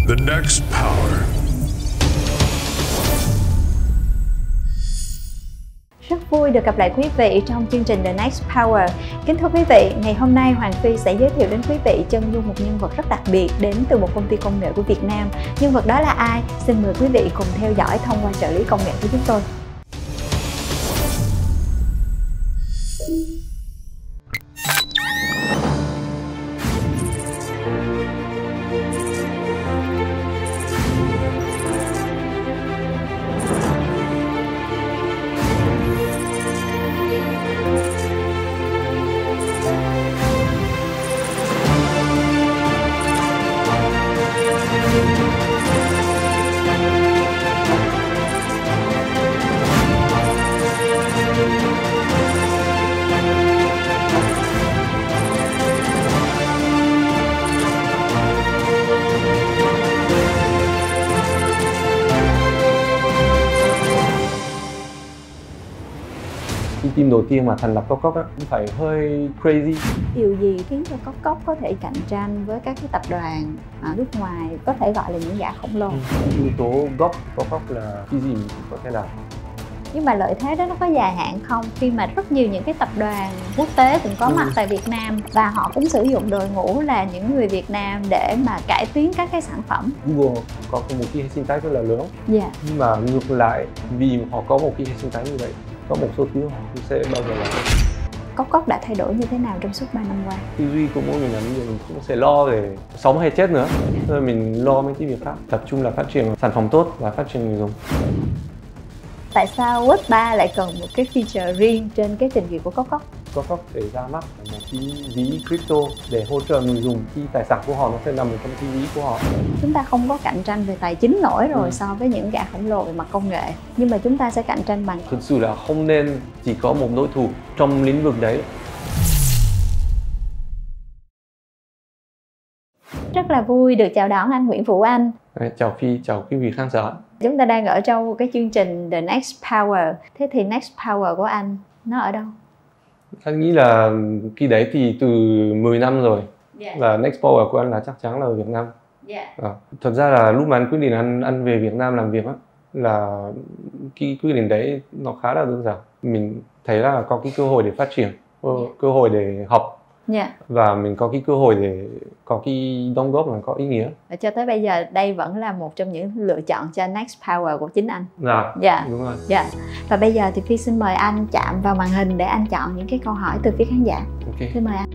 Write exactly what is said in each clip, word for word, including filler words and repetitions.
The next power. Rất vui được gặp lại quý vị trong chương trình The Next Power. Kính thưa quý vị, ngày hôm nay Hoàng Phi sẽ giới thiệu đến quý vị chân dung một nhân vật rất đặc biệt đến từ một công ty công nghệ của Việt Nam. Nhân vật đó là ai? Xin mời quý vị cùng theo dõi thông qua trợ lý công nghệ của chúng tôi. Team đầu tiên mà thành lập Cốc Cốc á cũng phải hơi crazy. Điều gì khiến cho Cốc Cốc có thể cạnh tranh với các cái tập đoàn ở nước ngoài, có thể gọi là những gã khổng lồ? Yếu tố gốc Cốc Cốc là cái gì mình có thể làm. Nhưng mà lợi thế đó nó có dài hạn không? Khi mà rất nhiều những cái tập đoàn quốc tế cũng có ừ. mặt tại Việt Nam và họ cũng sử dụng đội ngũ là những người Việt Nam để mà cải tiến các cái sản phẩm. Google có một cái hệ sinh thái rất là lớn, yeah. Nhưng mà ngược lại vì họ có một cái hệ sinh thái như vậy, có một số thứ họ cũng sẽ bao giờ là Cốc Cốc đã thay đổi như thế nào trong suốt ba năm qua? Tư duy của mỗi mình là bây giờ mình cũng sẽ lo về sống hay chết nữa. Rồi mình lo mấy cái việc khác, tập trung là phát triển sản phẩm tốt và phát triển người dùng. Tại sao Web ba lại cần một cái feature riêng trên cái trình duyệt của Cốc Cốc? Cốc Cốc để ra mắt một cái ví crypto để hỗ trợ người dùng khi tài sản của họ nó sẽ nằm ở trong cái ví của họ. Chúng ta không có cạnh tranh về tài chính nổi rồi ừ. so với những gã khổng lồ về mặt công nghệ, nhưng mà chúng ta sẽ cạnh tranh bằng thực sự là không nên chỉ có một đối thủ trong lĩnh vực đấy. Rất là vui được chào đón anh Nguyễn Vũ Anh. Đấy, chào Phi, chào quý vị khán giả. Chúng ta đang ở trong một cái chương trình The Next Power. Thế thì Next Power của anh nó ở đâu? Anh nghĩ là khi đấy thì từ mười năm rồi. Yeah. Và Next Power của anh là chắc chắn là ở Việt Nam. Yeah. À, thật ra là lúc mà anh quyết định anh, anh về Việt Nam làm việc á, là cái quyết định đấy nó khá là đơn giản. Mình thấy là có cái cơ hội để phát triển, yeah. cơ hội để học. Yeah. Và mình có cái cơ hội để có cái đóng góp mà có ý nghĩa. Và cho tới bây giờ đây vẫn là một trong những lựa chọn cho Next Power của chính anh. Dạ, dạ. Đúng rồi. Dạ. Và bây giờ thì Phi xin mời anh chạm vào màn hình để anh chọn những cái câu hỏi từ phía khán giả. Okay. Xin mời anh.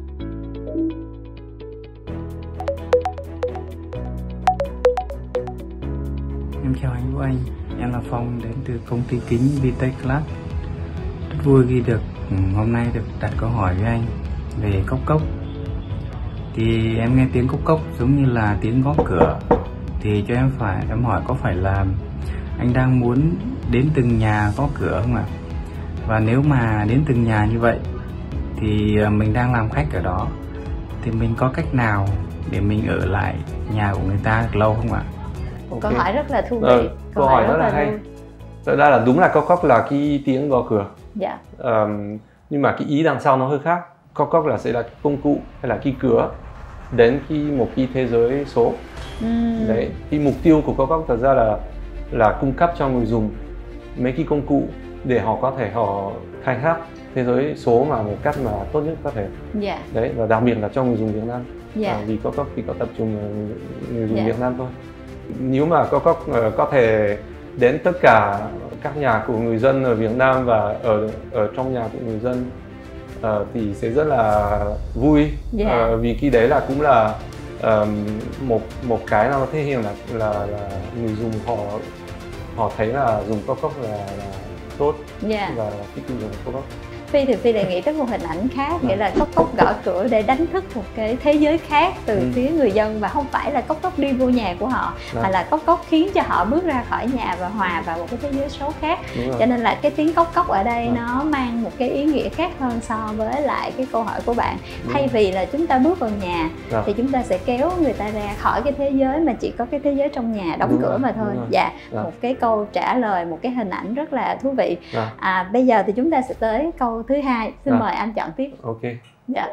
Em chào anh Vũ Anh, em là Phong đến từ công ty kính Vitech Class. Rất vui khi được hôm nay được đặt câu hỏi với anh về Cốc Cốc. Thì em nghe tiếng Cốc Cốc giống như là tiếng gõ cửa, thì cho em phải em hỏi có phải là anh đang muốn đến từng nhà gõ cửa không ạ? Và nếu mà đến từng nhà như vậy thì mình đang làm khách ở đó, thì mình có cách nào để mình ở lại nhà của người ta được lâu không ạ? Okay. Câu hỏi rất là thú vị. Ờ, câu hỏi rất là hay. Thật ra là đúng là Cốc Cốc là cái tiếng gõ cửa. Dạ. Um, nhưng mà cái ý đằng sau nó hơi khác. Cốc Cốc là sẽ là công cụ hay là cái cửa đến cái một cái thế giới số. Mm. Đấy, cái mục tiêu của Cốc Cốc thật ra là là cung cấp cho người dùng mấy cái công cụ để họ có thể họ khai thác thế giới số mà một cách mà tốt nhất có thể. Yeah. Đấy, và đặc biệt là cho người dùng Việt Nam. Yeah. À, vì Cốc Cốc thì có tập trung người dùng yeah. Việt Nam thôi. Nếu mà Cốc Cốc uh, có thể đến tất cả các nhà của người dân ở Việt Nam và ở ở trong nhà của người dân uh, thì sẽ rất là vui. Yeah. Uh, vì khi đấy là cũng là um, một một cái nào thể hiện là là, là người dùng họ họ thấy là dùng Cốc Cốc là, là tốt. Yeah. Và cái tiêu dùng Cốc Cốc. Phi thì Phi lại nghĩ tới một hình ảnh khác, nghĩa là Cốc Cốc gõ cửa để đánh thức một cái thế giới khác từ ừ. phía người dân, và không phải là Cốc Cốc đi vô nhà của họ, đó. Mà là Cốc Cốc khiến cho họ bước ra khỏi nhà và hòa vào một cái thế giới số khác. Cho nên là cái tiếng Cốc Cốc ở đây đó. Nó mang một cái ý nghĩa khác hơn so với lại cái câu hỏi của bạn. Đúng. Thay vì là chúng ta bước vào nhà đó. Thì chúng ta sẽ kéo người ta ra khỏi cái thế giới mà chỉ có cái thế giới trong nhà, đóng Đúng cửa rồi. Mà thôi. Dạ, đó. Một cái câu trả lời, một cái hình ảnh rất là thú vị. À, bây giờ thì chúng ta sẽ tới câu thứ hai. Xin à. mời anh chọn tiếp. Ok. Dạ.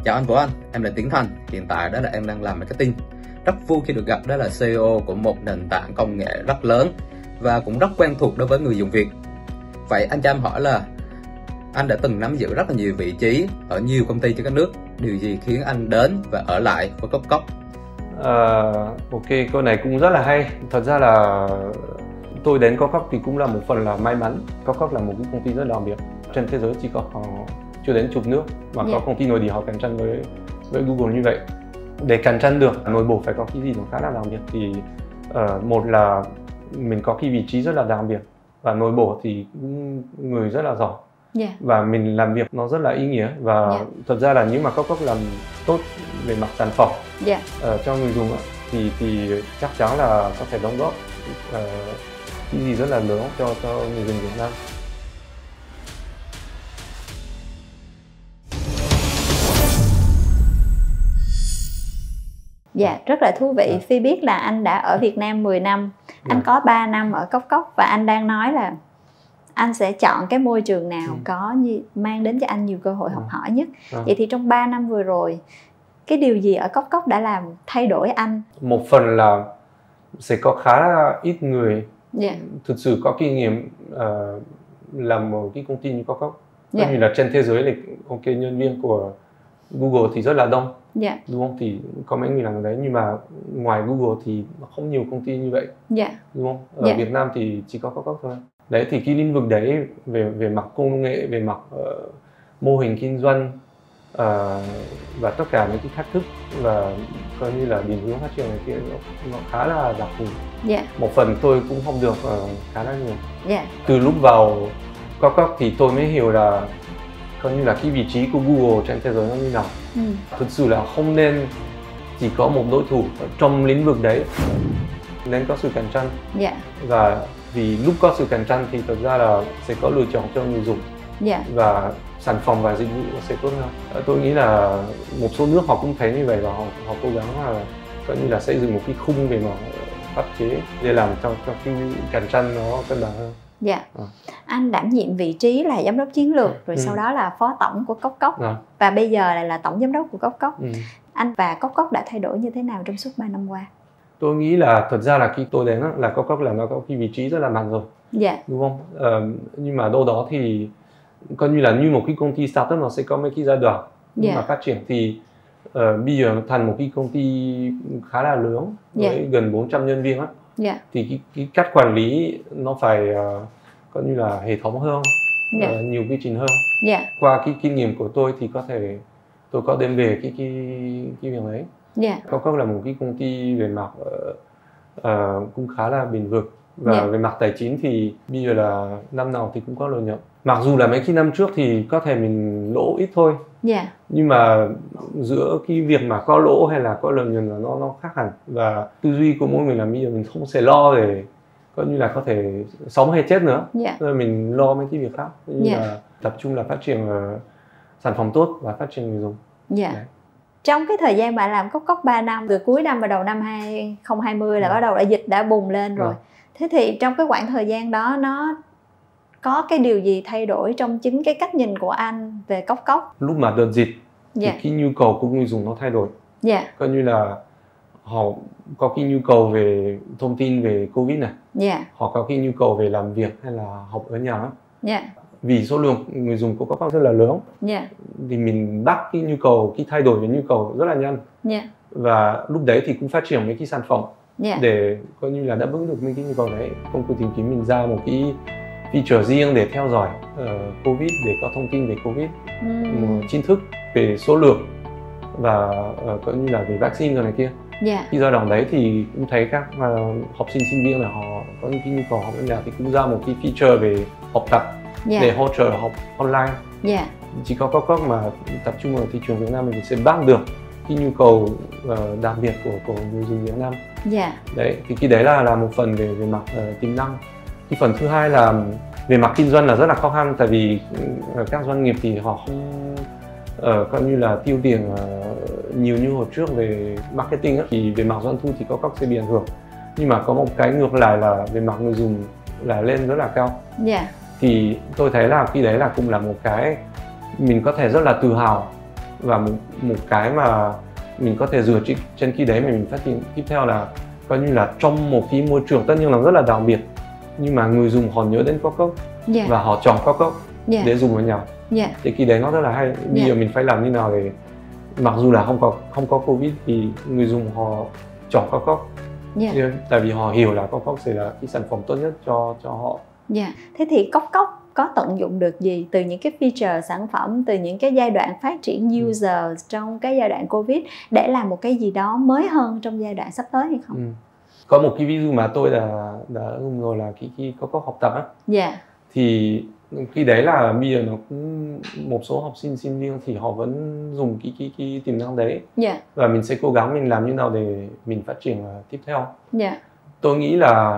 Chào anh Vũ Anh, em là Tiến Thành, hiện tại đó là em đang làm marketing. Rất vui khi được gặp đó là xê e ô của một nền tảng công nghệ rất lớn và cũng rất quen thuộc đối với người dùng Việt. Vậy anh cho em hỏi là anh đã từng nắm giữ rất là nhiều vị trí ở nhiều công ty trên các nước. Điều gì khiến anh đến và ở lại với Cốc Cốc? Uh, ok, câu này cũng rất là hay. Thật ra là tôi đến Cốc Cốc thì cũng là một phần là may mắn. Cốc Cốc là một cái công ty rất đặc biệt. Trên thế giới chỉ có uh, chưa đến chục nước mà yeah. có công ty nội địa họ cạnh tranh với với Google như vậy. Để cạnh tranh được, nội bộ phải có cái gì nó khá là đặc biệt. Thì uh, một là mình có cái vị trí rất là đặc biệt và nội bộ thì người rất là giỏi. Yeah. Và mình làm việc nó rất là ý nghĩa và yeah. thật ra là nếu mà Cốc Cốc làm tốt về mặt sản phẩm yeah. uh, cho người dùng thì thì chắc chắn là có thể đóng góp uh, cái gì rất là lớn cho cho người dùng Việt Nam. Dạ, rất là thú vị. Phi biết là anh đã ở Việt Nam mười năm, anh có ba năm ở Cốc Cốc và anh đang nói là anh sẽ chọn cái môi trường nào ừ. có như, mang đến cho anh nhiều cơ hội ừ. học hỏi nhất. Ừ. Vậy thì trong ba năm vừa rồi, cái điều gì ở Cốc Cốc đã làm thay đổi anh? Một phần là sẽ có khá là ít người yeah. thực sự có kinh nghiệm uh, làm một cái công ty như Cốc Cốc. Yeah. Như là trên thế giới thì ok, nhân viên của Google thì rất là đông. Yeah. Đúng không? Thì có mấy người làm cái đấy, nhưng mà ngoài Google thì không nhiều công ty như vậy. Yeah. Đúng không? Ở yeah. Việt Nam thì chỉ có Cốc Cốc thôi. Đấy thì cái lĩnh vực đấy về về mặt công nghệ, về mặt uh, mô hình kinh doanh uh, và tất cả những cái thách thức và coi như là định hướng phát triển này kia nó, nó khá là đặc thù. Yeah. Một phần tôi cũng không được uh, khá là nhiều. Yeah. Từ lúc vào Cốc Cốc thì tôi mới hiểu là coi như là cái vị trí của Google trên thế giới nó như nào. Ừ. Thực sự là không nên chỉ có một đối thủ trong lĩnh vực đấy, nên có sự cạnh tranh. Yeah. Và vì lúc có sự cạnh tranh thì thực ra là sẽ có lựa chọn cho người dùng. Yeah. Và sản phẩm và dịch vụ sẽ tốt hơn. Tôi nghĩ là một số nước họ cũng thấy như vậy và họ, họ cố gắng là coi như là xây dựng một cái khung về mặt pháp chế để làm cho, cho cái cạnh tranh nó cân bằng hơn. Dạ. À. Anh đảm nhiệm vị trí là giám đốc chiến lược, rồi ừ. sau đó là phó tổng của Cốc Cốc à. và bây giờ lại là tổng giám đốc của Cốc Cốc. Ừ. Anh và Cốc Cốc đã thay đổi như thế nào trong suốt ba năm qua? Tôi nghĩ là thật ra là khi tôi đến là Cốc Cốc là nó có cái vị trí rất là mạnh rồi. Dạ. Đúng không? Ờ, nhưng mà đâu đó thì coi như là như một cái công ty startup nó sẽ có mấy cái giai đoạn nhưng dạ. mà phát triển thì uh, bây giờ thành một cái công ty khá là lớn với dạ. gần bốn trăm nhân viên á. Yeah. Thì cái, cái cách quản lý nó phải uh, coi như là hệ thống hơn, yeah. uh, nhiều quy trình hơn. Yeah. Qua cái kinh nghiệm của tôi thì có thể tôi có đem về cái cái cái việc đấy. Yeah. Cốc Cốc là một cái công ty về mặt uh, uh, cũng khá là bền vững và yeah. về mặt tài chính thì bây giờ là năm nào thì cũng có lợi nhuận. Mặc dù là mấy cái năm trước thì có thể mình lỗ ít thôi. Yeah. Nhưng mà giữa cái việc mà có lỗ hay là có lợi nhuận là nó nó khác hẳn, và tư duy của mỗi người là bây giờ mình không sẽ lo để coi như là có thể sống hay chết nữa. Yeah. Rồi mình lo mấy cái việc khác, như yeah. là tập trung là phát triển uh, sản phẩm tốt và phát triển người dùng. Yeah. Trong cái thời gian bạn làm Cốc Cốc ba năm, từ cuối năm và đầu năm hai không hai không là yeah. bắt đầu đại dịch đã bùng lên rồi. Yeah. Thế thì trong cái khoảng thời gian đó nó có cái điều gì thay đổi trong chính cái cách nhìn của anh về Cốc Cốc? Lúc mà đợt dịch yeah. thì cái nhu cầu của người dùng nó thay đổi. Yeah. Coi như là họ có cái nhu cầu về thông tin về Covid này, yeah. họ có cái nhu cầu về làm việc hay là học ở nhà. Yeah. Vì số lượng người dùng của Cốc Cốc rất là lớn, yeah. thì mình bắt cái nhu cầu, cái thay đổi về nhu cầu rất là nhanh. Yeah. Và lúc đấy thì cũng phát triển mấy cái sản phẩm yeah. để coi như là đáp ứng được mấy cái nhu cầu đấy. Công cụ tìm kiếm mình ra một cái feature riêng để theo dõi uh, Covid, để có thông tin về Covid mm. chính thức về số lượng và uh, coi như là về vaccine rồi này kia. Yeah. Khi giai đoạn đấy thì cũng thấy các uh, học sinh sinh viên là họ có những cái nhu cầu học ở nhà thì cũng ra một cái feature về học tập yeah. để hỗ trợ học online. Yeah. Chỉ có Cốc Cốc mà tập trung ở thị trường Việt Nam mình sẽ bắt được cái nhu cầu uh, đặc biệt của của người dùng Việt Nam. Yeah. Đấy thì cái đấy là là một phần về về mặt uh, tiềm năng. Cái phần thứ hai là về mặt kinh doanh là rất là khó khăn, tại vì các doanh nghiệp thì họ không uh, coi như là tiêu tiền uh, nhiều như hồi trước về marketing ấy. Thì về mặt doanh thu thì Cốc Cốc sẽ bị ảnh hưởng, nhưng mà có một cái ngược lại là về mặt người dùng là lên rất là cao. Yeah. Thì tôi thấy là khi đấy là cũng là một cái mình có thể rất là tự hào Và một, một cái mà mình có thể dựa trên cái đấy mà mình phát triển tiếp theo là coi như là trong một cái môi trường tất nhiên là rất là đặc biệt, nhưng mà người dùng họ nhớ đến Cocốc yeah. và họ chọn Cocốc yeah. để dùng với nhau. Yeah. Thì cái đấy nó rất là hay. Bây yeah. giờ mình phải làm như nào để mặc dù là không có không có Covid thì người dùng họ chọn Cocốc. Yeah. Tại vì họ hiểu là Cocốc sẽ là cái sản phẩm tốt nhất cho cho họ. Yeah. Thế thì Cocốc có tận dụng được gì từ những cái feature sản phẩm, từ những cái giai đoạn phát triển user ừ. trong cái giai đoạn Covid để làm một cái gì đó mới hơn trong giai đoạn sắp tới hay không? Ừ. Có một cái ví dụ mà tôi đã đã dùng rồi là cái cái Cocốc học tập á. Yeah. Thì khi đấy là bây giờ nó cũng một số học sinh sinh viên thì họ vẫn dùng cái cái cái tiềm năng đấy. Yeah. Và mình sẽ cố gắng mình làm như nào để mình phát triển uh, tiếp theo. Yeah. Tôi nghĩ là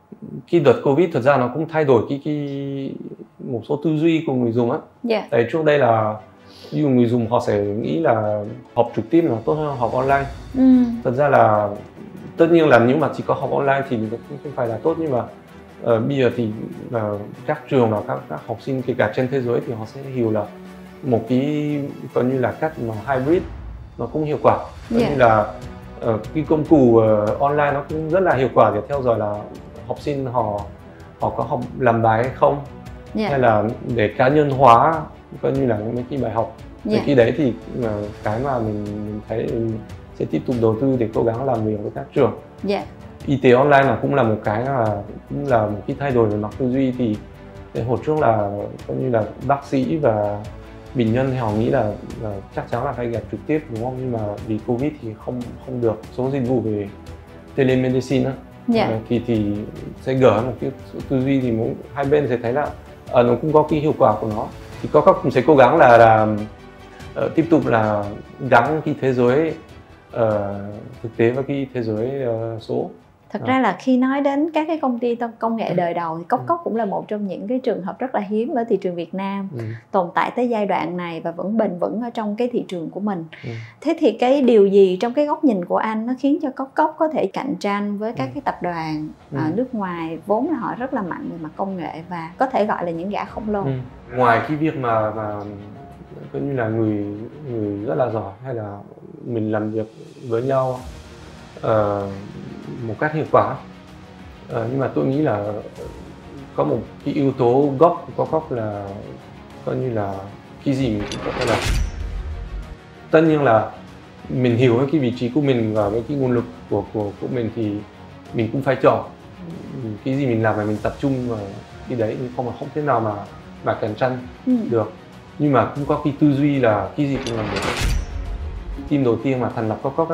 khi đợt Covid thật ra nó cũng thay đổi cái, cái một số tư duy của người dùng á. Yeah. Tại trước đây là ví dụ người dùng họ sẽ nghĩ là học trực tiếp là tốt hơn học online. Ừ. Thật ra là tất nhiên là nếu mà chỉ có học online thì cũng không phải là tốt, nhưng mà uh, bây giờ thì uh, các trường và các, các học sinh kể cả trên thế giới thì họ sẽ hiểu là một cái coi như là cách mà hybrid nó cũng hiệu quả. Coi yeah. như là uh, cái công cụ uh, online nó cũng rất là hiệu quả để theo dõi là học sinh họ họ có học làm bài hay không, yeah. hay là để cá nhân hóa coi như là mấy cái bài học. Yeah. Khi đấy thì uh, cái mà mình, mình thấy mình sẽ tiếp tục đầu tư để cố gắng làm việc với các trường. Yeah. Y tế online là cũng là một cái là cũng là một cái thay đổi về mặt tư duy. Thì hồi trước là coi như là bác sĩ và bệnh nhân họ nghĩ là, là chắc chắn là phải gặp trực tiếp, đúng không? Nhưng mà vì Covid thì không không được. Số dịch vụ về telemedicine á, yeah. thì thì sẽ gỡ một cái tư duy thì muốn hai bên sẽ thấy là uh, nó cũng có cái hiệu quả của nó. Thì có các cũng sẽ cố gắng là, là uh, tiếp tục là gắn cái thế giới uh, thực tế với cái thế giới uh, số. Thật ra là khi nói đến các cái công ty công nghệ đời đầu thì Cocốc cũng là một trong những cái trường hợp rất là hiếm ở thị trường Việt Nam, ừ. tồn tại tới giai đoạn này và vẫn bền vững ở trong cái thị trường của mình. Ừ. Thế thì cái điều gì trong cái góc nhìn của anh nó khiến cho Cocốc có thể cạnh tranh với các ừ. cái tập đoàn ừ. ở nước ngoài vốn là họ rất là mạnh về mặt công nghệ và có thể gọi là những gã khổng lồ? Ừ. Ngoài cái việc mà mà coi như là người người rất là giỏi hay là mình làm việc với nhau uh, một cách hiệu quả, uh, nhưng mà tôi nghĩ là có một cái yếu tố gốc của Cocốc là coi như là cái gì mình cũng có thể làm. Tất nhiên là mình hiểu cái vị trí của mình và cái nguồn lực của của của mình thì mình cũng phải chọn cái gì mình làm mà mình tập trung vào cái đấy, không mà không thể nào mà mà cạnh tranh ừ. được. Nhưng mà cũng có cái tư duy là cái gì cũng làm được. Team đầu tiên mà thành lập Cocốc á,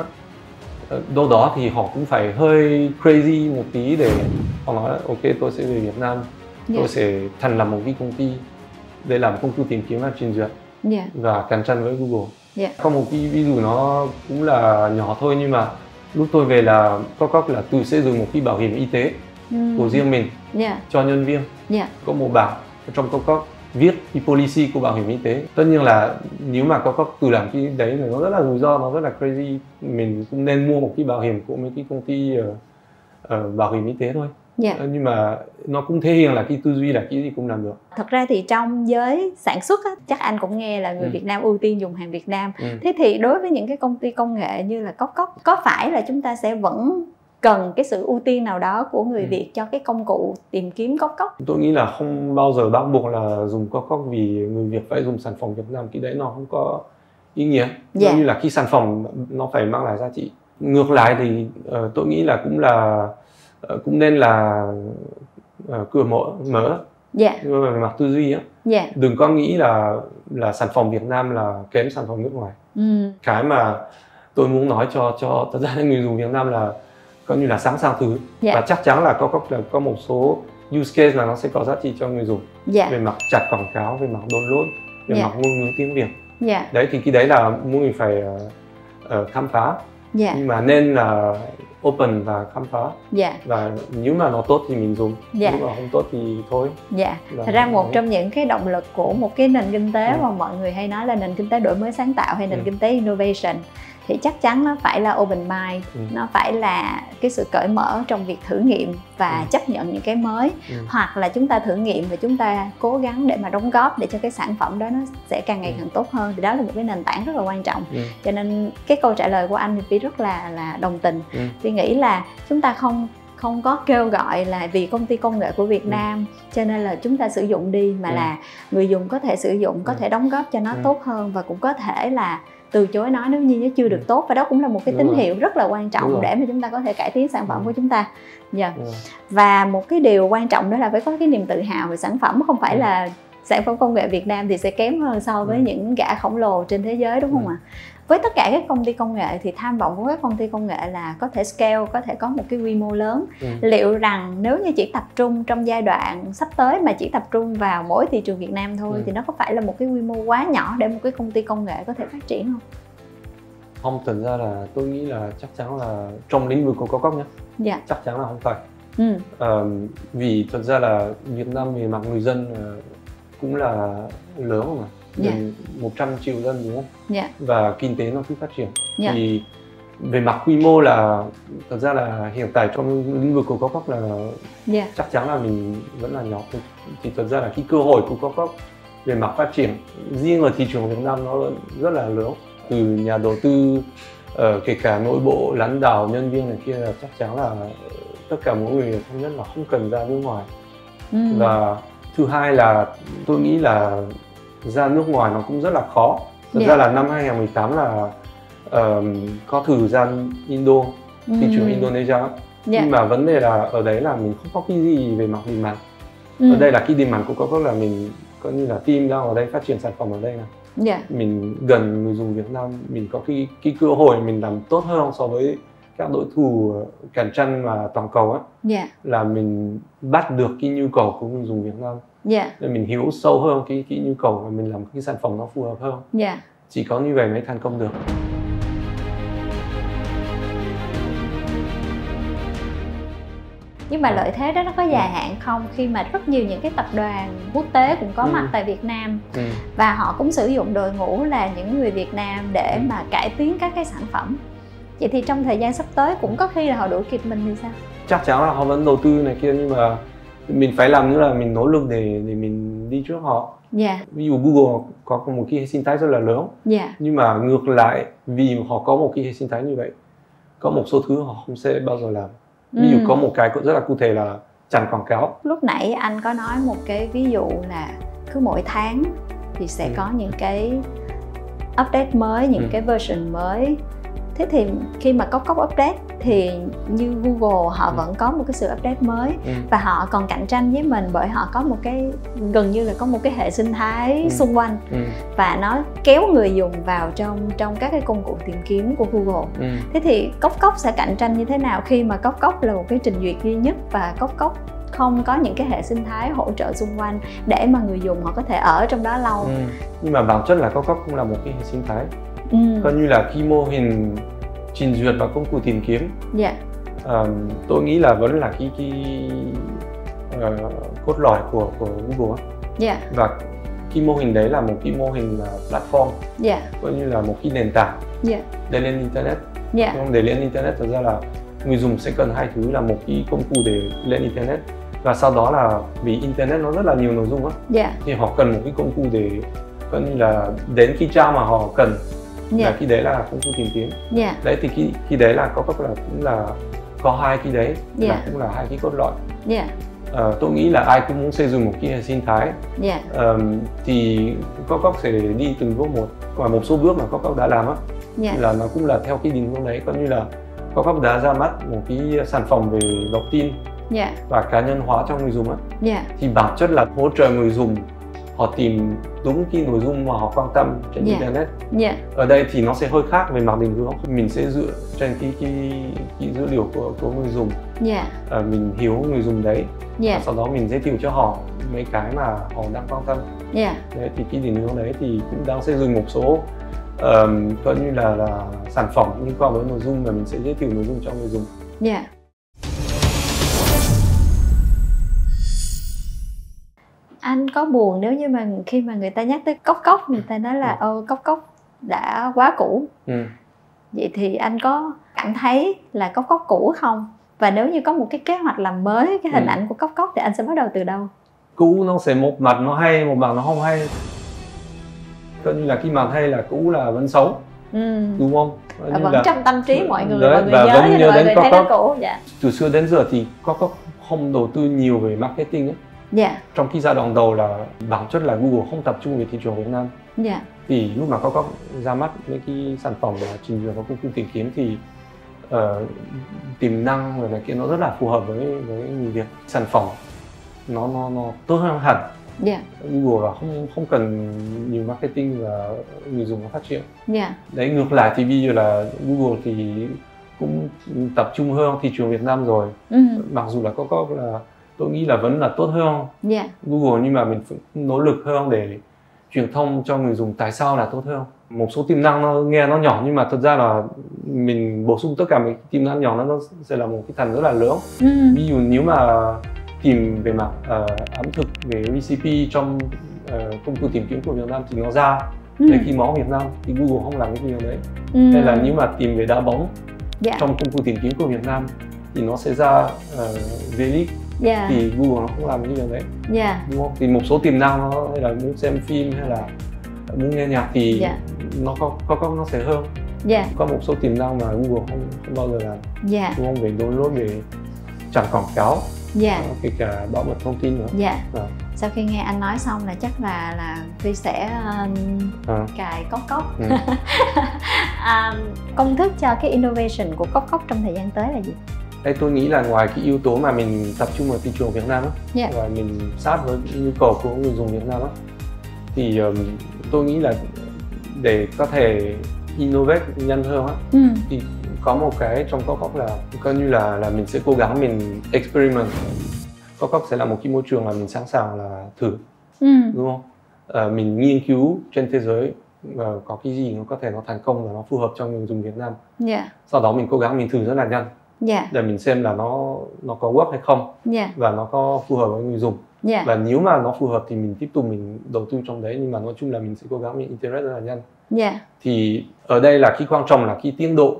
đâu đó thì họ cũng phải hơi crazy một tí để họ nói ok tôi sẽ về Việt Nam, yeah. tôi sẽ thành lập một cái công ty để làm công cụ tìm kiếm và truyền duyệt yeah. và cạnh tranh với Google. Yeah. Có một cái ví dụ nó cũng là nhỏ thôi, nhưng mà lúc tôi về là Cocốc là tôi xây dựng một cái bảo hiểm y tế mm. của riêng mình yeah. cho nhân viên. Yeah. Có một bảng trong Cocốc viết cái policy của bảo hiểm y tế. Tất nhiên là nếu mà Cocốc tự làm cái đấy thì nó rất là rủi ro, nó rất là crazy. Mình cũng nên mua một cái bảo hiểm của mấy cái công ty uh, uh, bảo hiểm y tế thôi. Yeah. Uh, nhưng mà nó cũng thể hiện là cái tư duy là cái gì cũng làm được. Thật ra thì trong giới sản xuất á, chắc anh cũng nghe là người ừ. Việt Nam ưu tiên dùng hàng Việt Nam. Ừ. Thế thì đối với những cái công ty công nghệ như là Cocốc, có phải là chúng ta sẽ vẫn cần cái sự ưu tiên nào đó của người ừ. Việt cho cái công cụ tìm kiếm Cocốc? Tôi nghĩ là không bao giờ bắt buộc là dùng Cocốc vì người Việt phải dùng sản phẩm Việt Nam, cái đấy nó không có ý nghĩa. Yeah. Như là khi sản phẩm nó phải mang lại giá trị. Ngược lại thì uh, tôi nghĩ là cũng là uh, cũng nên là uh, cửa mở mở yeah. về mặt tư duy á. Yeah. Đừng có nghĩ là là sản phẩm Việt Nam là kém sản phẩm nước ngoài. Mm. Cái mà tôi muốn nói cho cho tất cả những người dùng Việt Nam là coi như là sẵn sàng thử yeah. và chắc chắn là Cocốc là có một số use case là nó sẽ có giá trị cho người dùng yeah. về mặt chặt quảng cáo, về mặt download, về yeah. mặt ngôn ngữ tiếng Việt. Yeah. Đấy thì cái đấy là mỗi người phải uh, uh, khám phá, yeah. nhưng mà nên là open và khám phá. Yeah. Và nếu mà nó tốt thì mình dùng, yeah. nếu mà không tốt thì thôi. Dạ. Yeah. Thật ra một đấy. Trong những cái động lực của một cái nền kinh tế ừ. mà mọi người hay nói là nền kinh tế đổi mới sáng tạo hay nền ừ. kinh tế innovation thì chắc chắn nó phải là open mind, ừ. nó phải là cái sự cởi mở trong việc thử nghiệm và ừ. chấp nhận những cái mới, ừ. hoặc là chúng ta thử nghiệm và chúng ta cố gắng để mà đóng góp để cho cái sản phẩm đó nó sẽ càng ngày càng tốt hơn. Thì đó là một cái nền tảng rất là quan trọng. ừ. Cho nên cái câu trả lời của anh thì Phi rất là là đồng tình. ừ. Phi nghĩ là chúng ta không không có kêu gọi là vì công ty công nghệ của Việt Nam ừ. cho nên là chúng ta sử dụng đi, mà ừ. là người dùng có thể sử dụng, có ừ. thể đóng góp cho nó ừ. tốt hơn, và cũng có thể là từ chối nó nếu như nó chưa được tốt. Và đó cũng là một cái Đúng tín rồi. hiệu rất là quan trọng để mà chúng ta có thể cải tiến sản phẩm ừ. của chúng ta. yeah. Và một cái điều quan trọng đó là phải có cái niềm tự hào về sản phẩm. Không phải ừ. là sản phẩm công nghệ Việt Nam thì sẽ kém hơn so với ừ. những gã khổng lồ trên thế giới, đúng không ạ? ừ. Với tất cả các công ty công nghệ thì tham vọng của các công ty công nghệ là có thể scale, có thể có một cái quy mô lớn. ừ. Liệu rằng nếu như chỉ tập trung trong giai đoạn sắp tới mà chỉ tập trung vào mỗi thị trường Việt Nam thôi ừ. thì nó có phải là một cái quy mô quá nhỏ để một cái công ty công nghệ có thể phát triển không? Không, thật ra là tôi nghĩ là chắc chắn là trong lĩnh vực của cao cấp nhé, dạ. chắc chắn là không phải. ừ. à, Vì thật ra là Việt Nam về mặt người dân cũng là lớn mà, gần yeah. một trăm triệu dân, đúng không? yeah. Và kinh tế nó cứ phát triển. yeah. Thì về mặt quy mô là thật ra là hiện tại trong lĩnh vực của cao cấp là yeah. chắc chắn là mình vẫn là nhỏ. Thì thật ra là cái cơ hội của cao cấp về mặt phát triển riêng ở thị trường Việt Nam nó rất là lớn. Từ nhà đầu tư, uh, kể cả nội bộ, lãnh đạo, nhân viên này kia, là chắc chắn là tất cả mọi người thống nhất là không cần ra nước ngoài. ừ. Và thứ hai là tôi nghĩ là ra nước ngoài nó cũng rất là khó. Thật yeah. ra là năm hai nghìn không trăm mười tám là uh, có thử ra Indo, thị ừ. trường Indonesia. yeah. Nhưng mà vấn đề là ở đấy là mình không có cái gì về mặt demand. ừ. Ở đây là cái demand của có là mình coi như là team đang ở đây phát triển sản phẩm ở đây này. Yeah. Mình gần người dùng Việt Nam, mình có cái, cái cơ hội mình làm tốt hơn so với các đối thủ cạnh tranh mà toàn cầu á. yeah. Là mình bắt được cái nhu cầu của người dùng Việt Nam. yeah. Để mình hiểu sâu hơn cái, cái nhu cầu và mình làm cái sản phẩm nó phù hợp hơn. yeah. Chỉ có như vậy mới thành công được. Nhưng mà lợi thế đó nó có dài hạn không? Khi mà rất nhiều những cái tập đoàn quốc tế cũng có ừ. mặt tại Việt Nam ừ. và họ cũng sử dụng đội ngũ là những người Việt Nam để ừ. mà cải tiến các cái sản phẩm. Vậy thì trong thời gian sắp tới cũng có khi là họ đuổi kịp mình thì sao? Chắc chắn là họ vẫn đầu tư này kia, nhưng mà mình phải làm nữa là mình nỗ lực để để mình đi trước họ. yeah. Ví dụ Google có một cái hệ sinh thái rất là lớn, yeah. nhưng mà ngược lại vì họ có một cái hệ sinh thái như vậy, có một số thứ họ không sẽ bao giờ làm. Ví dụ ừ. có một cái rất là cụ thể là chặn quảng cáo. Lúc nãy anh có nói một cái ví dụ là cứ mỗi tháng thì sẽ ừ. có những cái update mới, những ừ. cái version mới. Thế thì khi mà có cốc update thì như Google họ ừ. vẫn có một cái sự update mới ừ. và họ còn cạnh tranh với mình bởi họ có một cái gần như là có một cái hệ sinh thái ừ. xung quanh ừ. và nó kéo người dùng vào trong trong các cái công cụ tìm kiếm của Google. ừ. Thế thì Cốc Cốc sẽ cạnh tranh như thế nào khi mà Cốc Cốc là một cái trình duyệt duy nhất và Cốc Cốc không có những cái hệ sinh thái hỗ trợ xung quanh để mà người dùng họ có thể ở trong đó lâu? ừ. Nhưng mà bản chất là Cốc Cốc cũng là một cái hệ sinh thái. ừ. Coi như là khi mô hình trình duyệt và công cụ tìm kiếm, yeah. um, tôi nghĩ là vẫn là cái, cái uh, cốt lõi của, của Google. yeah. Và cái mô hình đấy là một cái mô hình là platform, yeah. coi như là một cái nền tảng yeah. để lên internet. yeah. Không, để lên internet thật ra là người dùng sẽ cần hai thứ, là một cái công cụ để lên internet, và sau đó là vì internet nó rất là nhiều nội dung á, yeah. thì họ cần một cái công cụ để coi như là đến cái trang mà họ cần. Yeah. Là khi đấy là công cụ tìm kiếm. yeah. Đấy thì khi, khi đấy là có các là cũng là có hai cái đấy, yeah. là cũng là hai cái cốt lõi. yeah. à, tôi nghĩ là ai cũng muốn xây dựng một cái hệ sinh thái, yeah. um, thì Cốc Cốc sẽ đi từng bước một, và một số bước mà Cốc Cốc đã làm á, yeah. là nó cũng là theo cái định hướng đấy, coi như là Cốc Cốc đã ra mắt một cái sản phẩm về đọc tin, yeah. và cá nhân hóa cho người dùng á, yeah. thì bản chất là hỗ trợ người dùng họ tìm đúng cái nội dung mà họ quan tâm trên yeah. internet. yeah. Ở đây thì nó sẽ hơi khác về mặt định hướng, mình sẽ dựa trên cái cái, cái dữ liệu của, của người dùng, yeah. à, mình hiểu người dùng đấy, yeah. và sau đó mình giới thiệu cho họ mấy cái mà họ đang quan tâm. yeah. Đấy, thì cái định hướng đấy thì cũng đang xây dựng một số um, coi như là, là sản phẩm liên quan với nội dung, mà mình sẽ giới thiệu nội dung cho người dùng. yeah. Anh có buồn nếu như mà khi mà người ta nhắc tới Cốc Cốc, người ta nói là ô Cốc Cốc đã quá cũ, ừ. Vậy thì anh có cảm thấy là Cốc Cốc cũ không? Và nếu như có một cái kế hoạch làm mới cái hình ừ. ảnh của Cốc Cốc thì anh sẽ bắt đầu từ đâu? Cũ nó sẽ một mặt nó hay, một mặt nó không hay. Coi như là cái mặt hay là cũ là vẫn sống, ừ. đúng không? Và vẫn là... trong tâm trí mọi người, đấy, mọi người và nhớ, vẫn nhớ mọi đến người Cốc thấy Cốc. nó cũ. Dạ. Từ xưa đến giờ thì Cốc Cốc không đầu tư nhiều về marketing ấy. Dạ. Trong khi giai đoạn đầu là bản chất là Google không tập trung về thị trường Việt Nam. Dạ. Thì lúc mà Cốc Cốc ra mắt mấy cái sản phẩm và trình duyệt và công cụ tìm kiếm thì uh, tiềm năng rồi này kia nó rất là phù hợp với với người Việt. Sản phẩm nó nó nó tốt hơn hẳn. Yeah. Google là không không cần nhiều marketing và người dùng nó phát triển. Yeah. Đấy, ngược lại thì bây giờ là Google thì cũng tập trung hơn thị trường Việt Nam rồi. Ừ. Mặc dù là có có là tôi nghĩ là vẫn là tốt hơn yeah. Google, nhưng mà mình phải nỗ lực hơn để truyền thông cho người dùng tại sao là tốt hơn. Một số tiềm năng nó nghe nó nhỏ nhưng mà thật ra là mình bổ sung tất cả mấy tiềm năng nhỏ nó sẽ là một cái thành rất là lớn. Ừ. Ví dụ nếu mà tìm về mặt uh, ẩm thực, về recipe trong uh, công cụ tìm kiếm của Việt Nam thì nó ra ừ. về cái món Việt Nam thì Google không làm cái điều đấy. Ừ. Hay là nếu mà tìm về đá bóng yeah. trong công cụ tìm kiếm của Việt Nam thì nó sẽ ra uh, V-League yeah. thì Google nó không làm cái điều đấy. Yeah. Đúng không? Thì một số tiềm năng nó hay là muốn xem phim hay là muốn nghe nhạc thì yeah. nó có có có nó sẽ hơn. Yeah. Có một số tiềm năng mà Google không không bao giờ làm. Yeah. Đúng không? Về download, về chẳng quảng cáo. Dạ. Yeah. Kể cả bảo mật thông tin nữa. Dạ. Yeah. Sau khi nghe anh nói xong là chắc là là Vi sẽ um, à. cài Cốc Cốc. Ừ. um, công thức cho cái innovation của Cốc Cốc trong thời gian tới là gì? Đây tôi nghĩ là ngoài cái yếu tố mà mình tập trung vào thị trường Việt Nam á, yeah. và mình sát với nhu cầu của người dùng Việt Nam á, thì um, tôi nghĩ là để có thể innovate nhanh hơn á, ừ. thì có một cái trong Cốc Cốc là coi như là là mình sẽ cố gắng mình experiment. Cốc Cốc sẽ là một cái môi trường là mình sẵn sàng là thử, ừ. đúng không? À, mình nghiên cứu trên thế giới và có cái gì nó có thể nó thành công và nó phù hợp cho người dùng Việt Nam. Yeah. Sau đó mình cố gắng mình thử rất là nhanh, yeah. để mình xem là nó nó có work hay không, yeah. và nó có phù hợp với người dùng. Yeah. Và nếu mà nó phù hợp thì mình tiếp tục mình đầu tư trong đấy, nhưng mà nói chung là mình sẽ cố gắng mình iterate rất là nhanh. Yeah. Thì ở đây là cái quan trọng là cái tiến độ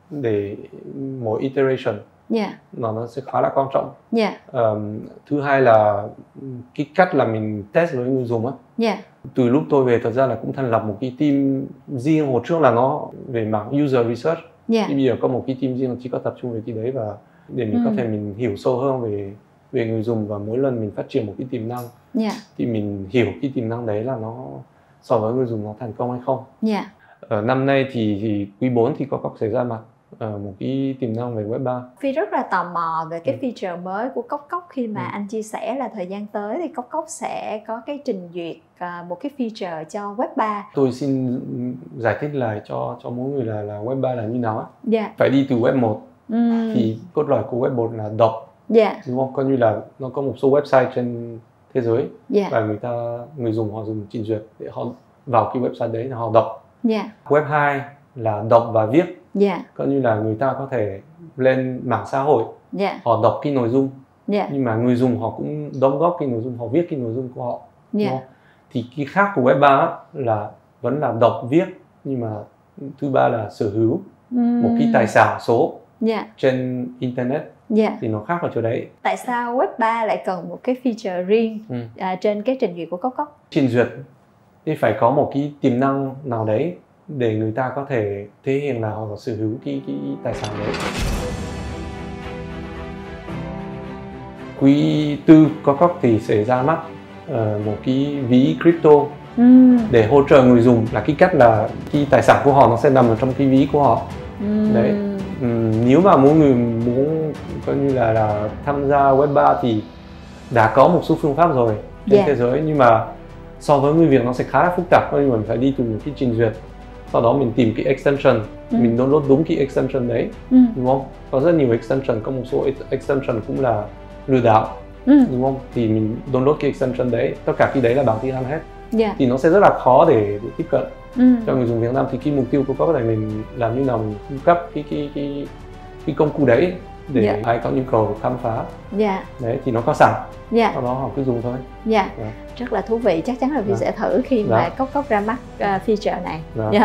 để mỗi iteration yeah. nó nó sẽ khá là quan trọng. Yeah. Um, thứ hai là cái cách là mình test với người dùng á. Yeah. Từ lúc tôi về thật ra là cũng thành lập một cái team riêng. Hồi trước là nó về mảng user research. Yeah. Thì bây giờ có một cái team riêng chỉ có tập trung về cái đấy, và để mình mm. có thể mình hiểu sâu hơn về về người dùng, và mỗi lần mình phát triển một cái tiềm năng yeah. thì mình hiểu cái tiềm năng đấy là nó so với người dùng nó thành công hay không. Yeah. Ở năm nay thì, thì quý bốn thì Cốc Cốc sẽ ra mặt uh, một cái tiềm năng về web ba. Phi rất là tò mò về cái ừ. feature mới của Cốc Cốc khi mà ừ. anh chia sẻ là thời gian tới thì Cốc Cốc sẽ có cái trình duyệt uh, một cái feature cho web ba. Tôi xin giải thích lại cho cho mỗi người là là web ba là như nào á. Yeah. Phải đi từ web một. Ừ. Thì cốt lõi của web một là đọc. Yeah. Đúng không? Coi như là nó có một số website trên thế giới yeah. và người ta người dùng họ dùng trình duyệt để họ vào cái website đấy là họ đọc. Yeah. Web hai là đọc và viết. Yeah. Coi như là người ta có thể lên mạng xã hội, yeah. họ đọc cái nội dung, yeah. nhưng mà người dùng họ cũng đóng góp cái nội dung, họ viết cái nội dung của họ. Yeah. Thì cái khác của web ba là vẫn là đọc viết, nhưng mà thứ ba là sở hữu mm. một cái tài sản số yeah. trên internet. Yeah. Thì nó khác ở chỗ đấy. Tại sao web ba lại cần một cái feature riêng ừ. à, trên cái trình duyệt của Cốc Cốc? Trình duyệt thì phải có một cái tiềm năng nào đấy để người ta có thể thể hiện là họ sở hữu cái, cái tài sản đấy. Quý tư Cốc Cốc thì sẽ ra mắt uh, một cái ví crypto ừ. để hỗ trợ người dùng, là cái cách là cái tài sản của họ nó sẽ nằm ở trong cái ví của họ. Ừ. Đấy. Uhm, nếu mà mỗi người muốn coi như là, là tham gia web ba thì đã có một số phương pháp rồi trên yeah. thế giới, nhưng mà so với người Việt nó sẽ khá là phức tạp, nên mình phải đi từ cái trình duyệt, sau đó mình tìm cái extension, ừ. mình download đúng cái extension đấy, ừ. đúng không? Có rất nhiều extension, có một số extension cũng là lừa đảo, ừ. đúng không? Thì mình download cái extension đấy, tất cả cái đấy là bằng tiếng Anh hết, yeah. thì nó sẽ rất là khó để, để tiếp cận. Ừ. Cho người dùng Việt Nam. Thì cái mục tiêu của Cốc Cốc là mình làm như nào mình cung cấp cái cái cái cái công cụ đấy để yeah. ai có nhu cầu khám phá, yeah. đấy thì nó có sẵn, yeah. sau đó họ cứ dùng thôi. Yeah. Yeah. Rất là thú vị, chắc chắn là Vi yeah. sẽ thử khi yeah. mà Cốc Cốc ra mắt uh, feature này. Yeah. Yeah.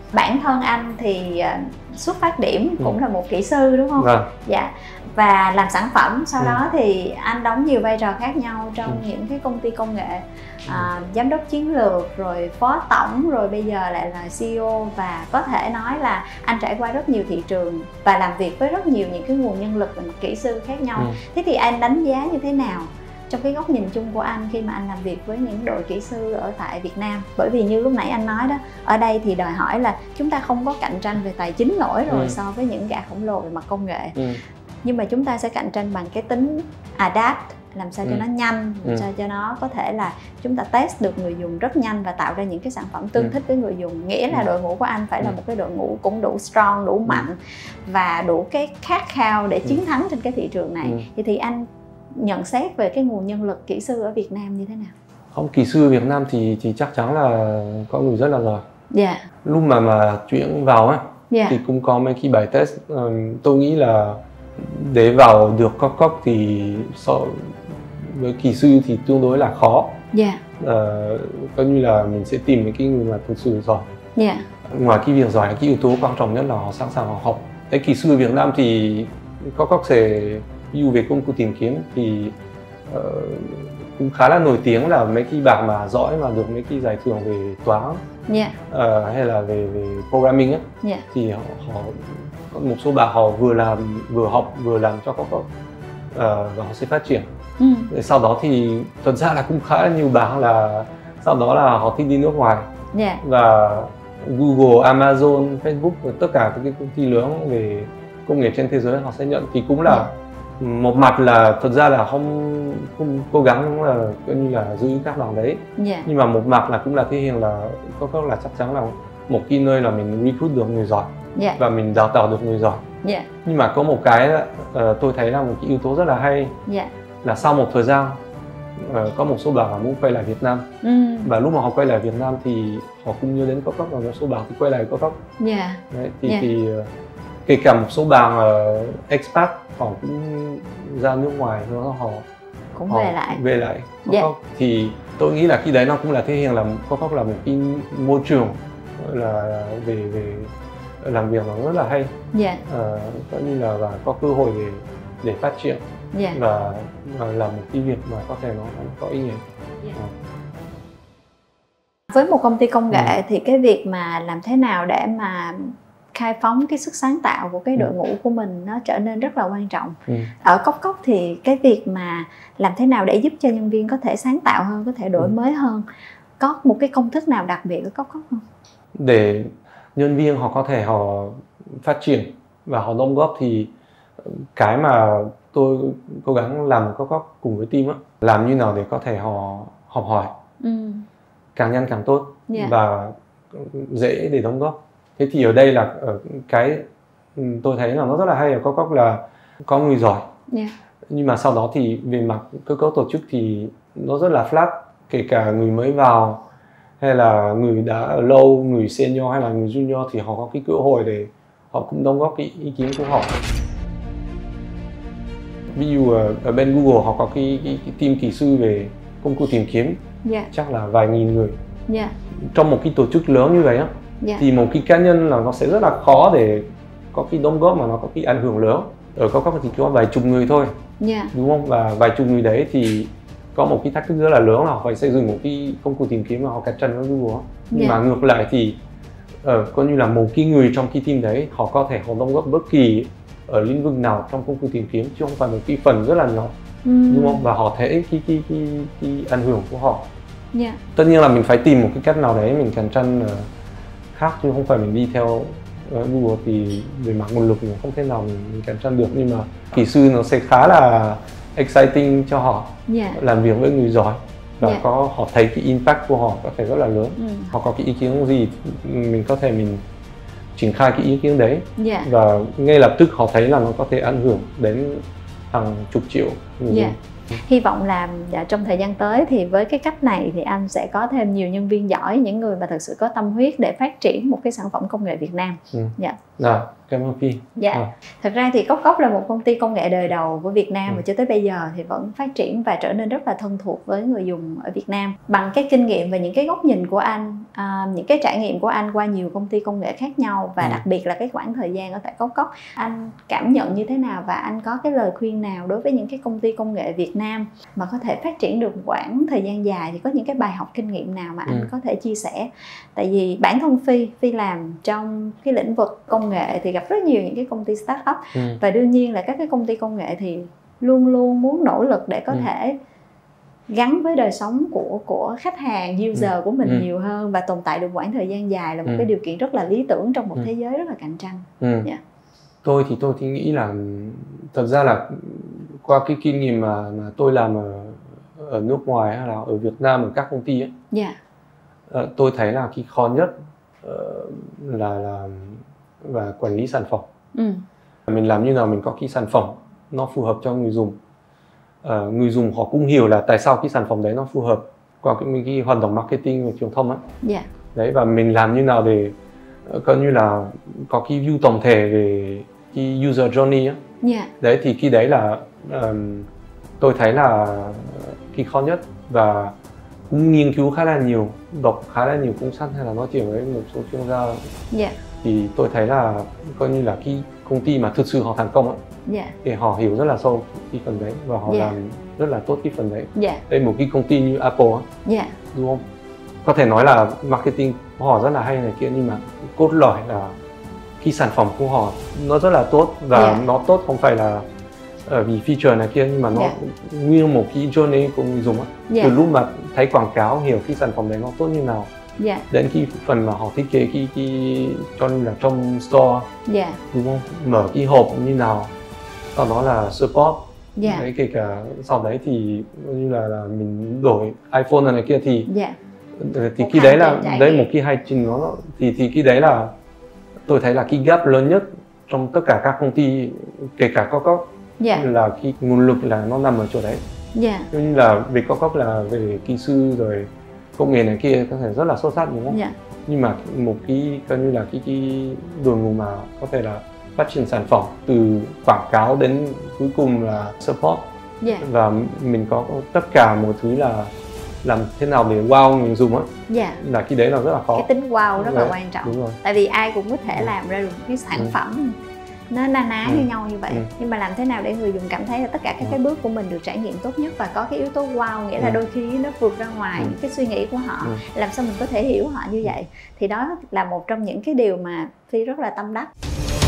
Bản thân anh thì xuất phát điểm cũng ừ. là một kỹ sư đúng không? Vâng. Dạ. Và làm sản phẩm, sau ừ. đó thì anh đóng nhiều vai trò khác nhau trong ừ. những cái công ty công nghệ, à, giám đốc chiến lược, rồi phó tổng, rồi bây giờ lại là xê e ô. Và có thể nói là anh trải qua rất nhiều thị trường và làm việc với rất nhiều những cái nguồn nhân lực và mặt kỹ sư khác nhau. ừ. Thế thì anh đánh giá như thế nào trong cái góc nhìn chung của anh khi mà anh làm việc với những đội kỹ sư ở tại Việt Nam? Bởi vì như lúc nãy anh nói đó, ở đây thì đòi hỏi là chúng ta không có cạnh tranh về tài chính nổi rồi ừ. so với những gã khổng lồ về mặt công nghệ. ừ. Nhưng mà chúng ta sẽ cạnh tranh bằng cái tính adapt, làm sao cho ừ. nó nhanh, làm ừ. sao cho nó có thể là chúng ta test được người dùng rất nhanh và tạo ra những cái sản phẩm tương ừ. thích với người dùng. Nghĩa là đội ngũ của anh phải ừ. là một cái đội ngũ cũng đủ strong, đủ mạnh ừ. và đủ cái khát khao để chiến thắng trên cái thị trường này. ừ. Thì, thì anh nhận xét về cái nguồn nhân lực kỹ sư ở Việt Nam như thế nào? Không, kỹ sư ở Việt Nam thì thì chắc chắn là có người rất là giỏi. Dạ. Yeah. Lúc mà mà chuyển vào ấy yeah. thì cũng có mấy cái bài test. Um, tôi nghĩ là để vào được các cấp thì so với kỹ sư thì tương đối là khó. Dạ. Uh, coi như là mình sẽ tìm những cái người mà thực sự giỏi. Dạ. Ngoài cái việc giỏi, cái yếu tố quan trọng nhất là họ sẵn sàng họ học. Cái kỹ sư ở Việt Nam thì có các sẽ ví dụ về công cụ tìm kiếm thì uh, cũng khá là nổi tiếng là mấy cái bạn mà giỏi mà được mấy cái giải thưởng về toán yeah. uh, hay là về về programming ấy, yeah. thì họ, họ một số bạn họ vừa làm vừa học vừa làm cho các cấp uh, và họ sẽ phát triển. ừ. Sau đó thì thật ra là cũng khá là nhiều bạn là sau đó là họ thích đi nước ngoài yeah. và Google, Amazon, Facebook và tất cả các cái công ty lớn về công nghệ trên thế giới họ sẽ nhận, thì cũng là yeah. một mặt là thật ra là không không cố gắng là coi như là giữ các bạn đấy, yeah. nhưng mà một mặt là cũng là thể hiện là có có là chắc chắn là một cái nơi là mình recruit được người giỏi yeah. và mình đào tạo được người giỏi. yeah. Nhưng mà có một cái uh, tôi thấy là một cái yếu tố rất là hay yeah. là sau một thời gian uh, có một số bạn muốn quay lại Việt Nam, ừ. và lúc mà họ quay lại Việt Nam thì họ cũng nhớ đến Cococ, và một số bạn thì quay lại Cococ. yeah. Đấy, thì, yeah. thì uh, kể cả một số bạn uh, expat họ cũng ra nước ngoài nữa, họ cũng họ về lại về lại Cococ. yeah. Thì tôi nghĩ là khi đấy nó cũng là thể hiện là Cococ là một cái môi trường là về về làm việc nó rất là hay, yeah. uh, coi như là và có cơ hội để để phát triển, yeah. và, và làm một cái việc mà có thể nó có ý nghĩa. yeah. uh. Với một công ty công nghệ ừ. thì cái việc mà làm thế nào để mà khai phóng cái sức sáng tạo của cái đội ngũ của mình nó trở nên rất là quan trọng. ừ. Ở Cococ thì cái việc mà làm thế nào để giúp cho nhân viên có thể sáng tạo hơn, có thể đổi ừ. mới hơn, có một cái công thức nào đặc biệt ở Cococ không? Để nhân viên họ có thể họ phát triển và họ đóng góp thì cái mà tôi cố gắng làm Cococ cùng với team á, làm như nào để có thể họ học hỏi ừ. càng nhanh càng tốt, yeah. và dễ để đóng góp. Thế thì ở đây là ở cái tôi thấy là nó rất là hay ở Cococ là có người giỏi, yeah. nhưng mà sau đó thì về mặt cơ cấu tổ chức thì nó rất là flat, kể cả người mới vào hay là người đã ở lâu, người senior hay là người junior thì họ có cái cơ hội để họ cũng đóng góp cái ý kiến của họ. Ví dụ ở bên Google họ có cái, cái, cái team kỹ sư về công cụ tìm kiếm, yeah. chắc là vài nghìn người. yeah. Trong một cái tổ chức lớn như vậy á, yeah. thì một cái cá nhân là nó sẽ rất là khó để có cái đóng góp mà nó có cái ảnh hưởng lớn. Ở Cococ thì có vài chục người thôi, yeah. đúng không? Và vài chục người đấy thì có một cái thách thức rất là lớn là họ phải xây dựng một cái công cụ tìm kiếm mà họ cạnh tranh với Google. Nhưng yeah. mà ngược lại thì uh, coi như là một cái người trong cái team đấy họ có thể họ đóng góp bất kỳ ở lĩnh vực nào trong công cụ tìm kiếm, chứ không phải một cái phần rất là nhỏ, mm. đúng không? Và họ thấy cái cái cái, cái ảnh hưởng của họ. yeah. Tất nhiên là mình phải tìm một cái cách nào đấy mình cạnh tranh uh, khác, chứ không phải mình đi theo uh, Google thì về mặt nguồn lực mình không thể nào mình, mình cạnh tranh được. Nhưng mà kỹ sư nó sẽ khá là exciting cho họ, yeah. làm việc với người giỏi và yeah. có họ thấy cái impact của họ có thể rất là lớn. ừ. Họ có cái ý kiến gì mình có thể mình triển khai cái ý kiến đấy, yeah. và ngay lập tức họ thấy là nó có thể ảnh hưởng đến hàng chục triệu người. yeah. Hy vọng là trong thời gian tới thì với cái cách này thì anh sẽ có thêm nhiều nhân viên giỏi, những người mà thực sự có tâm huyết để phát triển một cái sản phẩm công nghệ Việt Nam. Ừ. Dạ. Dạ, cảm ơn Phi. Dạ. À. Thật ra thì Cốc Cốc là một công ty công nghệ đời đầu của Việt Nam, ừ. và cho tới bây giờ thì vẫn phát triển và trở nên rất là thân thuộc với người dùng ở Việt Nam. Bằng cái kinh nghiệm và những cái góc nhìn của anh, à, những cái trải nghiệm của anh qua nhiều công ty công nghệ khác nhau, và ừ. đặc biệt là cái khoảng thời gian ở tại Cốc Cốc, anh cảm nhận như thế nào và anh có cái lời khuyên nào đối với những cái công ty công nghệ Việt Nam mà có thể phát triển được quãng thời gian dài, thì có những cái bài học kinh nghiệm nào mà anh ừ. có thể chia sẻ? Tại vì bản thân Phi Phi làm trong cái lĩnh vực công nghệ thì gặp rất nhiều những cái công ty startup, ừ. và đương nhiên là các cái công ty công nghệ thì luôn luôn muốn nỗ lực để có ừ. thể gắn với đời sống của của khách hàng, user ừ. của mình ừ. nhiều hơn, và tồn tại được quãng thời gian dài là một ừ. cái điều kiện rất là lý tưởng trong một ừ. thế giới rất là cạnh tranh. Ừ. Yeah. Tôi thì tôi thì nghĩ là thật ra là qua cái kinh nghiệm mà mà tôi làm ở ở nước ngoài hay là ở Việt Nam ở các công ty ấy, yeah. uh, tôi thấy là cái khó nhất uh, là là và quản lý sản phẩm. Ừ. Mình làm như nào mình có cái sản phẩm nó phù hợp cho người dùng. Uh, người dùng họ cũng hiểu là tại sao cái sản phẩm đấy nó phù hợp qua cái, cái hoạt động marketing và truyền thông ấy. Yeah. Đấy, và mình làm như nào để uh, coi như là có cái view tổng thể về cái user journey ấy. Yeah. Đấy thì cái đấy là um, tôi thấy là cái khó nhất, và cũng nghiên cứu khá là nhiều, đọc khá là nhiều cuốn sách hay là nói chuyện với một số chuyên gia. Yeah. Thì tôi thấy là coi như là cái công ty mà thực sự họ thành công ấy, yeah. thì họ hiểu rất là sâu cái phần đấy và họ yeah. làm rất là tốt cái phần đấy. Yeah. Đây một cái công ty như Apple ấy, yeah. đúng không? Có thể nói là marketing của họ rất là hay này kia, nhưng mà cốt lõi là cái sản phẩm của họ nó rất là tốt, và yeah. nó tốt không phải là uh, vì feature này kia, nhưng mà nó yeah. nguyên một cái journey của người dùng ấy. Yeah. Từ lúc mà thấy quảng cáo hiểu cái sản phẩm đấy nó tốt như nào, yeah. đến cái phần mà họ thiết kế cái cái cho nên là trong store, yeah. đúng không? Mở cái hộp như nào, sau đó là support, yeah. đấy, kể cả sau đấy thì như là, là mình đổi iPhone này, này kia thì yeah. thì một cái đấy là đấy một cái hành trình nó thì thì cái đấy là tôi thấy là cái gap lớn nhất trong tất cả các công ty, kể cả Cốc Cốc, yeah. là cái nguồn lực là nó nằm ở chỗ đấy. Yeah. Như là về Cốc Cốc là về kỹ sư rồi công nghệ này kia có thể rất là xuất sắc, đúng không? Yeah. Nhưng mà một cái coi như là cái cái đội ngũ mà có thể là phát triển sản phẩm từ quảng cáo đến cuối cùng là support, yeah. và mình có tất cả mọi thứ là làm thế nào để wow người dùng á, yeah. là cái đấy là rất là khó. Cái tính wow rất đấy. là quan trọng. Đúng rồi. Tại vì ai cũng có thể làm ra được một cái sản ừ. phẩm nó na ná ừ. như nhau như vậy, ừ. nhưng mà làm thế nào để người dùng cảm thấy là tất cả các ừ. cái bước của mình được trải nghiệm tốt nhất và có cái yếu tố wow, nghĩa là ừ. đôi khi nó vượt ra ngoài ừ. những cái suy nghĩ của họ, ừ. làm sao mình có thể hiểu họ như vậy, thì đó là một trong những cái điều mà Phi rất là tâm đắc.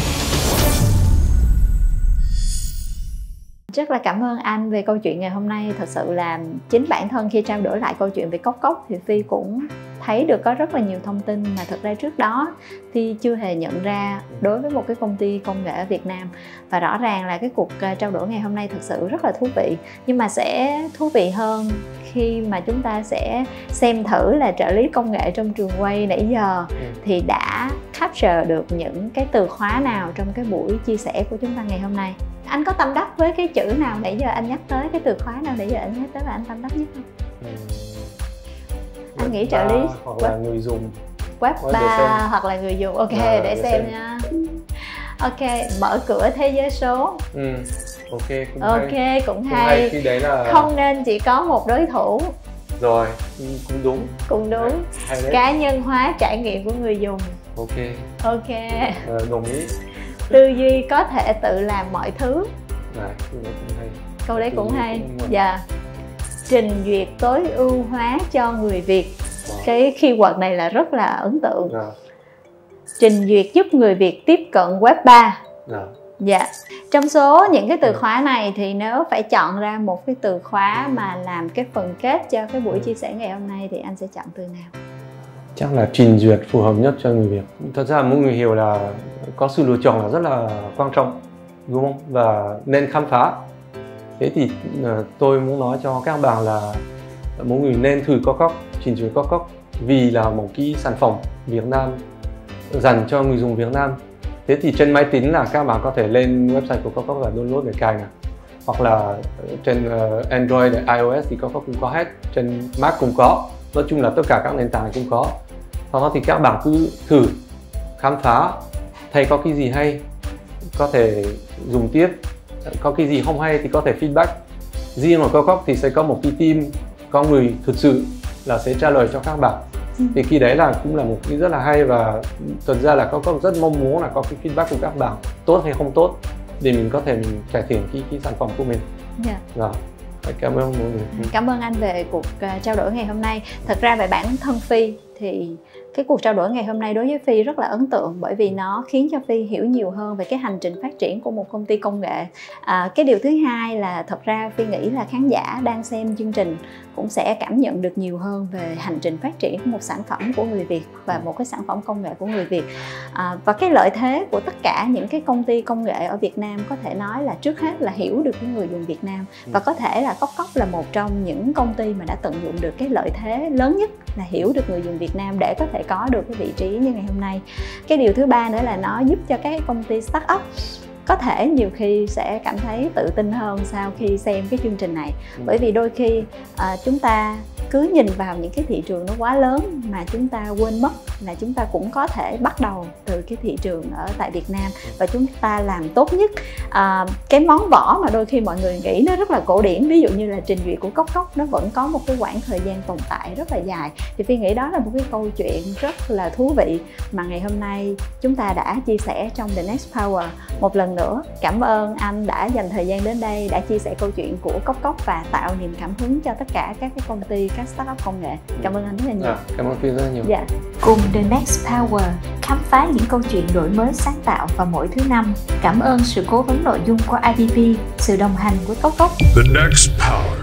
Rất là cảm ơn anh về câu chuyện ngày hôm nay. Thật sự là chính bản thân khi trao đổi lại câu chuyện về Cốc Cốc thì Phi cũng thấy được có rất là nhiều thông tin mà thực ra trước đó Phi chưa hề nhận ra đối với một cái công ty công nghệ ở Việt Nam. Và rõ ràng là cái cuộc trao đổi ngày hôm nay thực sự rất là thú vị. Nhưng mà sẽ thú vị hơn khi mà chúng ta sẽ xem thử là trợ lý công nghệ trong trường quay nãy giờ thì đã capture được những cái từ khóa nào trong cái buổi chia sẻ của chúng ta ngày hôm nay. Anh có tâm đắc với cái chữ nào nãy giờ anh nhắc tới, cái từ khóa nào nãy giờ anh nhắc tới và anh tâm đắc nhất không? Ừ. Anh nghĩ trợ lý hoặc web, là người dùng web ba hoặc là người dùng. Ok, à, để, để xem, xem nha. Ok, mở cửa thế giới số. Ừ. Ok, cũng ok, hay. cũng hay. Khi đấy là không nên chỉ có một đối thủ. Rồi, cũng đúng. Cũng đúng. Cá nhân hóa trải nghiệm của người dùng. Ok. Ok. À, đồng ý. Tư duy có thể tự làm mọi thứ. À, câu đấy cũng hay. Câu đấy cũng hay. Dạ. Trình duyệt tối ưu hóa cho người Việt. Wow. Cái keyword này là rất là ấn tượng. À. Trình duyệt giúp người Việt tiếp cận web ba. À. Dạ. Trong số những cái từ khóa này thì nếu phải chọn ra một cái từ khóa mà làm cái phần kết cho cái buổi chia sẻ ngày hôm nay thì anh sẽ chọn từ nào? Chắc là trình duyệt phù hợp nhất cho người Việt. Thật ra mỗi người hiểu là có sự lựa chọn là rất là quan trọng, đúng không? Và nên khám phá. Thế thì uh, tôi muốn nói cho các bạn là mỗi người nên thử Cốc Cốc, trình duyệt Cốc Cốc, vì là một cái sản phẩm Việt Nam dành cho người dùng Việt Nam. Thế thì trên máy tính là các bạn có thể lên website của Cốc Cốc và download để cài này. hoặc là trên uh, Android, iOS thì Cốc Cốc cũng có hết, trên Mac cũng có, nói chung là tất cả các nền tảng cũng có. Sau đó thì các bạn cứ thử khám phá, thấy có cái gì hay có thể dùng tiếp, có cái gì không hay thì có thể feedback. Riêng ở Cốc Cốc thì sẽ có một cái team có người thực sự là sẽ trả lời cho các bạn. Ừ. Thì khi đấy là cũng là một cái rất là hay, và thật ra là Cốc Cốc rất mong muốn là có cái feedback của các bạn tốt hay không tốt để mình có thể mình cải thiện cái, cái sản phẩm của mình. Yeah. Rồi. Cảm ơn mọi người. Cảm ơn anh về cuộc uh, trao đổi ngày hôm nay. Thật ra về bản thân Phi thì cái cuộc trao đổi ngày hôm nay đối với Phi rất là ấn tượng, bởi vì nó khiến cho Phi hiểu nhiều hơn về cái hành trình phát triển của một công ty công nghệ. À, cái điều thứ hai là thật ra Phi nghĩ là khán giả đang xem chương trình cũng sẽ cảm nhận được nhiều hơn về hành trình phát triển của một sản phẩm của người Việt và một cái sản phẩm công nghệ của người Việt. À, và cái lợi thế của tất cả những cái công ty công nghệ ở Việt Nam có thể nói là trước hết là hiểu được cái người dùng Việt Nam, và có thể là Cốc Cốc là một trong những công ty mà đã tận dụng được cái lợi thế lớn nhất là hiểu được người dùng Việt Nam để có thể có được cái vị trí như ngày hôm nay. Cái điều thứ ba nữa là nó giúp cho các công ty startup có thể nhiều khi sẽ cảm thấy tự tin hơn sau khi xem cái chương trình này. Bởi vì đôi khi à, chúng ta cứ nhìn vào những cái thị trường nó quá lớn mà chúng ta quên mất là chúng ta cũng có thể bắt đầu từ cái thị trường ở tại Việt Nam và chúng ta làm tốt nhất. À, cái món vỏ mà đôi khi mọi người nghĩ nó rất là cổ điển, ví dụ như là trình duyệt của Cốc Cốc, nó vẫn có một cái quãng thời gian tồn tại rất là dài. Thì Phi nghĩ đó là một cái câu chuyện rất là thú vị mà ngày hôm nay chúng ta đã chia sẻ trong The Next Power. Một lần nữa cảm ơn anh đã dành thời gian đến đây, đã chia sẻ câu chuyện của Cốc Cốc và tạo niềm cảm hứng cho tất cả các cái công ty, các startup công nghệ. Cảm ơn anh rất là nhiều. À, cảm ơn Phi rất là nhiều. Dạ. Cùng The Next Power khám phá những câu chuyện đổi mới sáng tạo vào mỗi thứ năm. Cảm ơn sự cố vấn nội dung của i đê pê, sự đồng hành của Cốc Cốc. The Next Power.